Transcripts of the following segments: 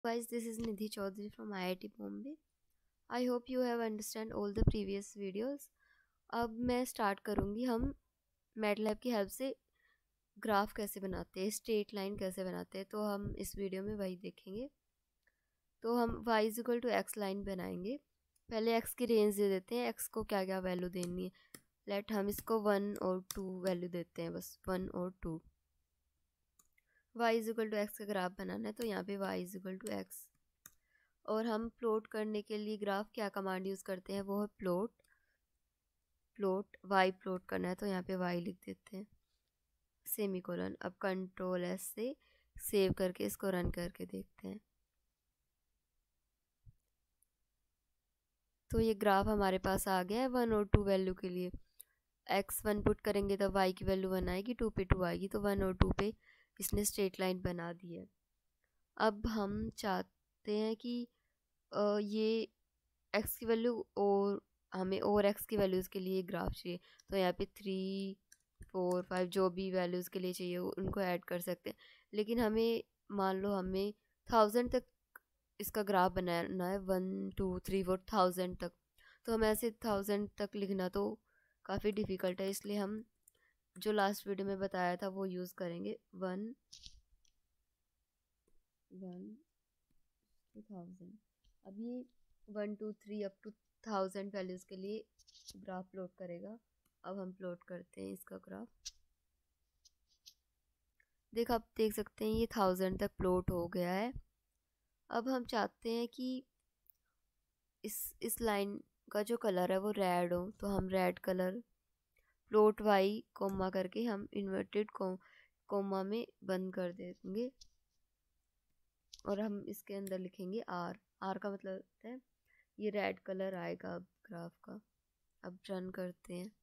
Guys, this is Nidhi Chaudhary from IIT Bombay. I hope you have understand all the previous videos. अब मैं start करूँगी हम MATLAB की help से graph कैसे बनाते हैं, स्ट्रेट लाइन कैसे बनाते हैं, तो हम इस वीडियो में वही देखेंगे। तो हम y equal to x line बनाएंगे। पहले x की रेंज दे देते हैं, x को क्या क्या वैल्यू देनी है। लेट हम इसको 1 और 2 वैल्यू देते हैं, बस 1 और 2। y इक्वल टू एक्स का ग्राफ बनाना है, तो यहाँ पे y इक्वल टू एक्स। और हम प्लॉट करने के लिए ग्राफ क्या कमांड यूज़ करते हैं, वो है प्लॉट। वाई प्लॉट करना है, तो यहाँ पे वाई लिख देते हैं, सेमीकोलन। अब कंट्रोल एस से सेव करके इसको रन करके देखते हैं। तो ये ग्राफ हमारे पास आ गया है 1 और 2 वैल्यू के लिए। x1 पुट करेंगे तो y की वैल्यू 1 आएगी, 2 पे 2 आएगी, तो 1 और 2 पे इसने स्ट्रेट लाइन बना दी है। अब हम चाहते हैं कि ये x की वैल्यू और हमें और x की वैल्यूज़ के लिए ग्राफ चाहिए, तो यहाँ पे 3 4 5 जो भी वैल्यूज़ के लिए चाहिए उनको ऐड कर सकते हैं। लेकिन हमें मान लो हमें 1000 तक इसका ग्राफ बनाना है, 1 2 3 4 1000 तक। तो हम ऐसे 1000 तक लिखना तो काफ़ी डिफ़िकल्ट है, इसलिए हम जो लास्ट वीडियो में बताया था वो यूज़ करेंगे। 1 1 टू 1000। अब ये 1 2 3 अप टू 1000 वैल्यूज़ के लिए ग्राफ प्लॉट करेगा। अब हम प्लॉट करते हैं इसका ग्राफ। आप देख सकते हैं ये 1000 तक प्लॉट हो गया है। अब हम चाहते हैं कि इस लाइन का जो कलर है वो रेड हो, तो हम red colour plot y comma करके हम इन्वर्टेड कोमा में बंद कर देंगे। और हम इसके अंदर लिखेंगे आर। आर का मतलब होता है ये रेड कलर आएगा अब ग्राफ का। अब रन करते हैं,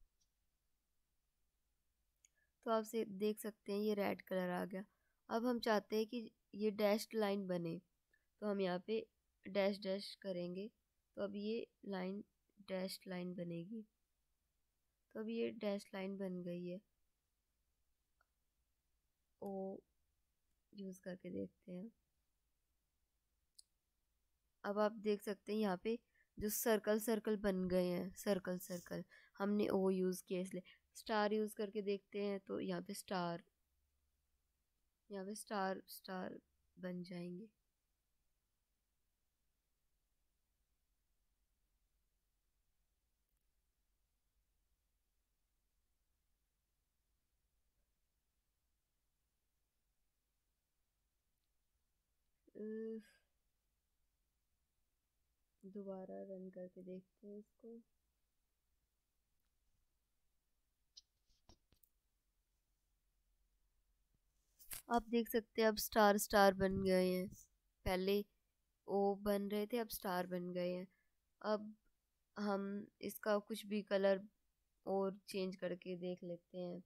तो आप से देख सकते हैं ये रेड कलर आ गया। अब हम चाहते हैं कि ये डैश्ड लाइन बने, तो हम यहाँ पे डैश डैश करेंगे, तो अब ये लाइन डैश्ड लाइन बनेगी। तो अब ये डैश लाइन बन गई है। ओ यूज़ करके देखते हैं। अब आप देख सकते हैं यहाँ पे जो सर्कल सर्कल बन गए हैं, सर्कल सर्कल हमने ओ यूज़ किया, इसलिए स्टार यूज़ करके देखते हैं, तो यहाँ पे स्टार स्टार बन जाएंगे। दोबारा रन करके देखते हैं इसको। आप देख सकते हैं अब स्टार स्टार बन गए हैं। पहले ओ बन रहे थे, अब स्टार बन गए हैं। अब हम इसका कुछ भी कलर और चेंज करके देख लेते हैं।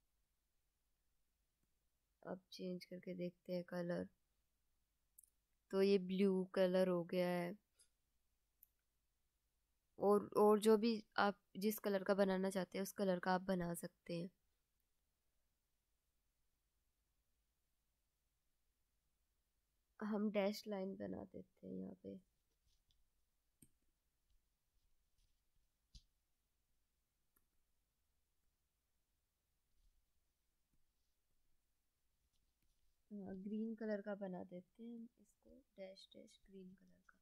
अब चेंज करके देखते हैं कलर, तो ये ब्लू कलर हो गया है। और जो भी आप जिस कलर का बनाना चाहते हैं उस कलर का आप बना सकते हैं। हम डैश लाइन बना देते हैं यहाँ पे। हाँ, ग्रीन कलर का बना देते हैं इसको, डैश डैश ग्रीन कलर का।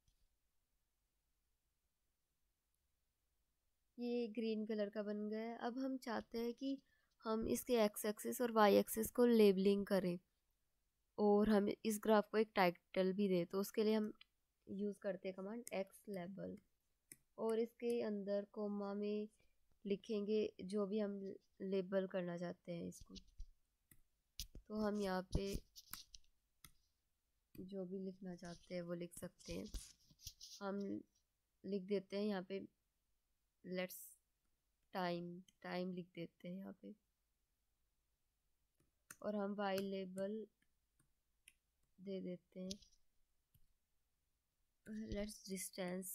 ये ग्रीन कलर का बन गया है। अब हम चाहते हैं कि हम इसके एक्स एक्सिस और वाई एक्सिस को लेबलिंग करें और हम इस ग्राफ को एक टाइटल भी दे, तो उसके लिए हम यूज़ करते हैं कमांड एक्स लेबल। और इसके अंदर कोमा में लिखेंगे जो भी हम लेबल करना चाहते हैं इसको। तो हम यहाँ पे जो भी लिखना चाहते हैं वो लिख सकते हैं। हम लिख देते हैं यहाँ पे लेट्स टाइम लिख देते हैं यहाँ पे। और हम वाई लेबल दे देते हैं लेट्स डिस्टेंस।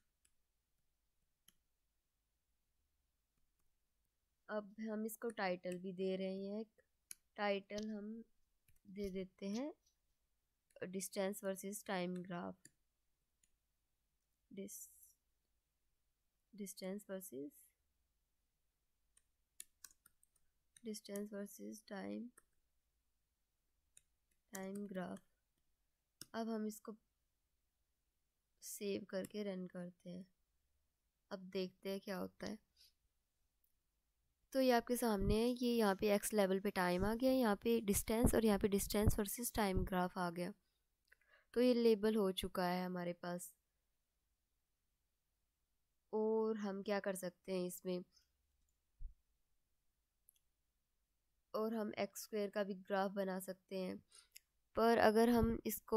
अब हम इसको टाइटल भी दे रहे हैं, एक टाइटल हम दे देते हैं distance versus time graph, distance versus time graph. अब हम इसको सेव करके रन करते हैं। अब देखते हैं क्या होता है। तो ये आपके सामने है, ये यहाँ पे एक्स लेवल पे टाइम आ गया, यहाँ पे डिस्टेंस, और यहाँ पे डिस्टेंस वर्सेस टाइम ग्राफ आ गया। तो ये लेबल हो चुका है हमारे पास। और हम क्या कर सकते हैं इसमें, और हम एक्स स्क्वेयर का भी ग्राफ बना सकते हैं। पर अगर हम इसको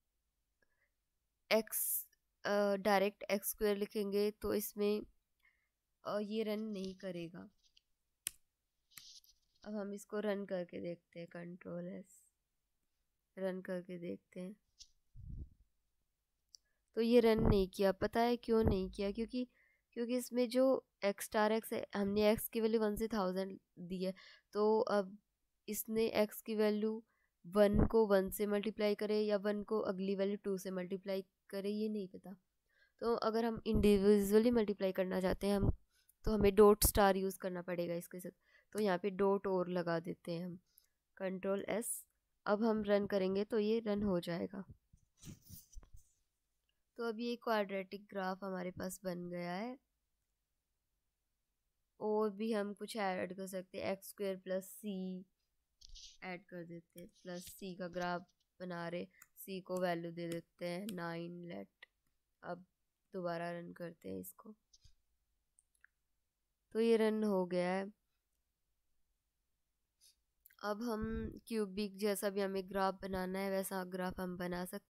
एक्स डायरेक्ट एक्स स्क्वेयर लिखेंगे तो इसमें ये रन नहीं करेगा। अब हम इसको रन करके देखते हैं, कंट्रोल एस, रन करके देखते हैं। तो ये रन नहीं किया। पता है क्यों नहीं किया? क्योंकि इसमें जो एक्स स्टार एक्स है, हमने एक्स की वैल्यू 1 से 1000 दी है। तो अब इसने एक्स की वैल्यू 1 को 1 से मल्टीप्लाई करे या 1 को अगली वैल्यू 2 से मल्टीप्लाई करे, ये नहीं पता। तो अगर हम इंडिविजुअली मल्टीप्लाई करना चाहते हैं हम, तो हमें डॉट स्टार यूज़ करना पड़ेगा इसके साथ। तो यहाँ पे डॉट और लगा देते हैं हम, कंट्रोल एस। अब हम रन करेंगे तो ये रन हो जाएगा। तो अब ये क्वाड्रेटिक ग्राफ हमारे पास बन गया है। और भी हम कुछ ऐड कर सकते हैं, x square plus c add कर देते हैं, प्लस सी का ग्राफ बना रहे, सी को वैल्यू दे देते हैं 9 लेट। अब दोबारा रन करते हैं इसको, तो ये रन हो गया है। अब हम क्यूबिक जैसा भी हमें ग्राफ बनाना है वैसा ग्राफ हम बना सकते हैं।